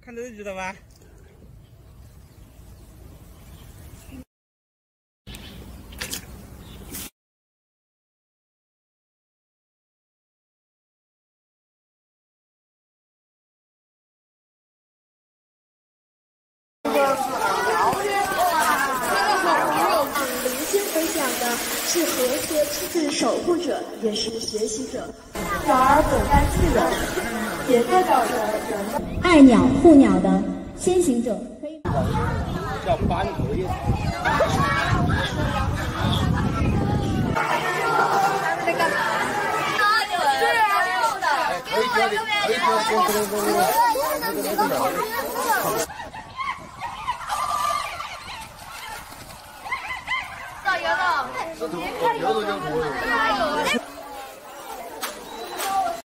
看这个知道吧？ 林先分享的是和谐之字守护者，也是学习者。鸟儿本该自由，也代表着人爱鸟护鸟的先行者。 叫斑头叶。 在干嘛？是啊， 可以教你，可以教。 到油了， 这头油都叫活的。